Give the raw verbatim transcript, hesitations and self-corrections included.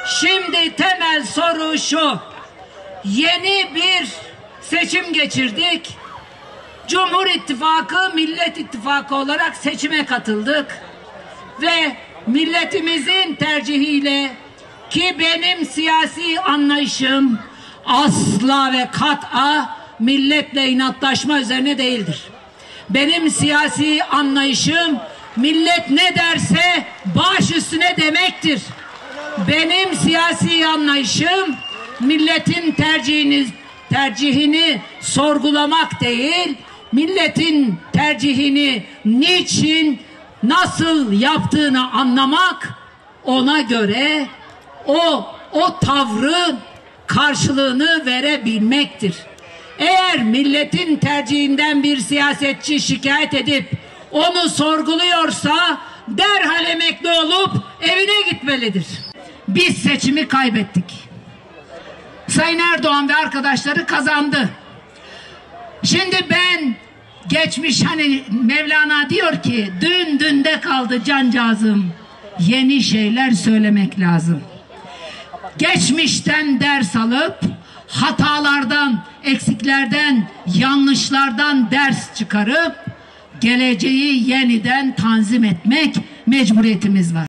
Şimdi temel soru şu: yeni bir seçim geçirdik. Cumhur İttifakı, Millet İttifakı olarak seçime katıldık. Ve milletimizin tercihiyle, ki benim siyasi anlayışım asla ve kat'a milletle inatlaşma üzerine değildir. Benim siyasi anlayışım millet ne derse baş üstüne demektir. Benim siyasi anlayışım milletin tercihini, tercihini sorgulamak değil, milletin tercihini niçin, nasıl yaptığını anlamak, ona göre o o tavrın karşılığını verebilmektir. Eğer milletin tercihinden bir siyasetçi şikayet edip onu sorguluyorsa derhal emekli olup evine gitmelidir. Biz seçimi kaybettik. Sayın Erdoğan ve arkadaşları kazandı. Şimdi ben geçmiş, hani Mevlana diyor ki dün dünde kaldı cancağızım, yeni şeyler söylemek lazım. Geçmişten ders alıp hatalardan, eksiklerden, yanlışlardan ders çıkarıp geleceği yeniden tanzim etmek mecburiyetimiz var.